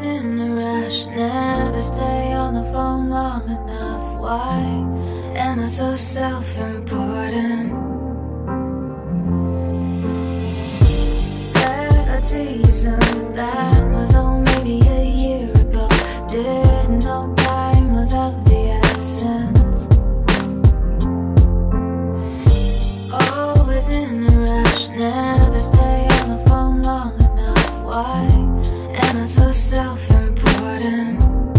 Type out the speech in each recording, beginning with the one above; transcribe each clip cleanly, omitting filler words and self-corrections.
in a rush, never stay on the phone long enough. Why am I so self-important? Said I'd see you soon, that was oh maybe a year ago. Didn't know time was of the essence. Always in a rush, never stay on the phone long enough. Why am I so self-important?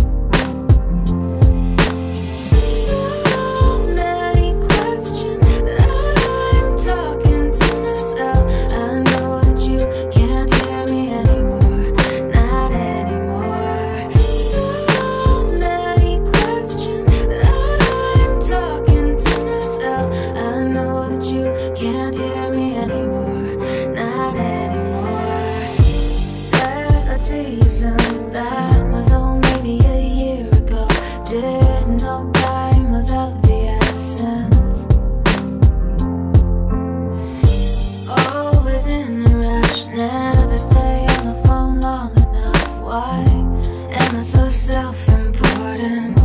So many questions that I'm talking to myself. I know that you can't hear me anymore, not anymore. So many questions that I'm talking to myself. I know that you can't hear me anymore, not anymore. Said I'd see you soon, that was oh maybe a year ago. Didn't know time was of the essence. Always in a rush, never stay on the phone long enough. Why am I so self-important?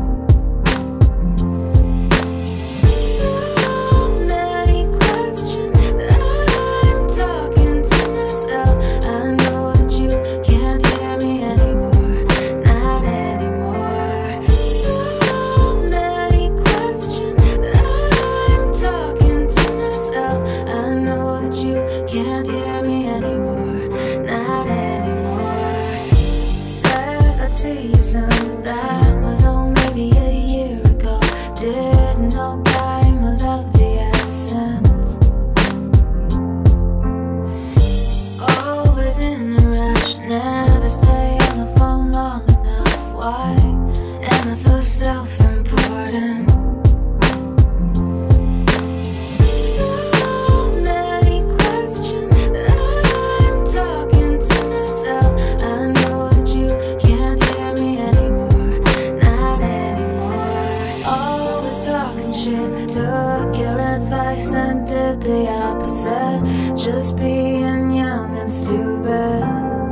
So many questions that I'm talking to myself. I know that you can't hear me anymore, not anymore. So many questions that I'm talking to myself. I know that you can't hear me anymore, not anymore. Said I'd see you soon, that was oh maybe a year ago. Didn't know time was of the essence. Always in a rush, never stay on the phone long enough. Why am I so self-important? So many questions that I'm talking to myself. I know that you can't hear me anymore, not anymore. Always talking shit, took your advice and did the opposite. Just being young and stupid.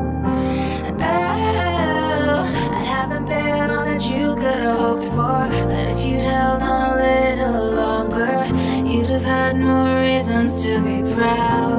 Oh, I haven't been all that you could have hoped for, but if you'd held on a little longer, you'd have had more reasons to be proud.